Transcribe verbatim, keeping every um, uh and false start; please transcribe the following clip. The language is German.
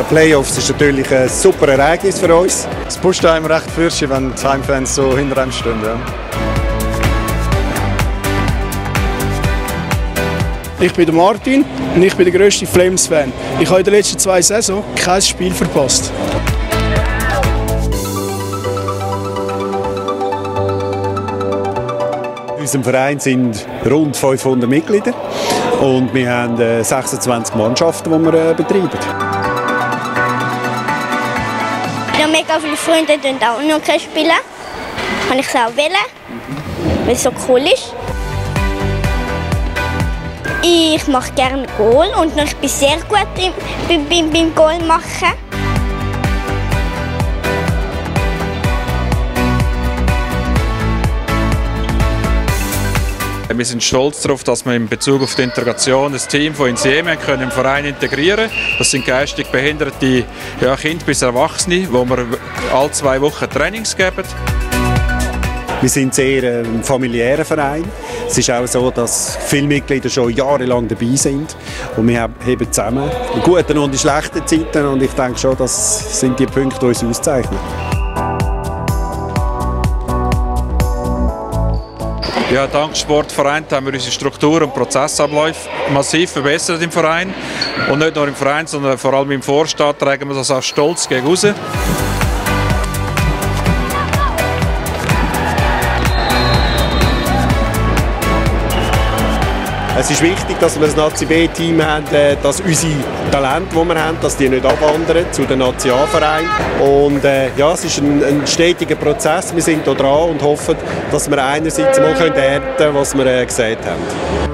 Playoffs ist natürlich ein super Ereignis für uns. Es pusht einem recht fürchte, wenn die Heimfans so hinter einem stehen. Ja. Ich bin der Martin und ich bin der grösste Flames-Fan. Ich habe in den letzten zwei Saisons kein Spiel verpasst. In unserem Verein sind rund fünfhundert Mitglieder und wir haben sechsundzwanzig Mannschaften, die wir betreiben. Ja, mega viele Freunde spielen auch noch spielen. Kann ich es auch wählen, weil es so cool ist. Ich mache gerne Goal und ich bin sehr gut beim, beim, beim Goal machen. Wir sind stolz darauf, dass wir in Bezug auf die Integration das Team von Insieme können im Verein integrieren können. Das sind geistig behinderte ja, Kinder bis Erwachsene, wo wir alle zwei Wochen Trainings geben. Wir sind sehr ein familiärer Verein. Es ist auch so, dass viele Mitglieder schon jahrelang dabei sind. Und wir haben zusammen in guten und in schlechten Zeiten. Und ich denke schon, das sind die Punkte, die uns auszeichnen. Ja, dank Sportverein haben wir unsere Struktur- und Prozessabläufe massiv verbessert im Verein. Und nicht nur im Verein, sondern vor allem im Vorstand tragen wir das auch stolz gegen raus. Es ist wichtig, dass wir ein Nazi B-Team haben, dass unsere Talente, die wir haben, dass die nicht abwandern zu den Nazi A-Vereinen. Und äh, ja, es ist ein, ein stetiger Prozess. Wir sind hier dran und hoffen, dass wir einerseits mal ernten können, was wir äh, gesagt haben.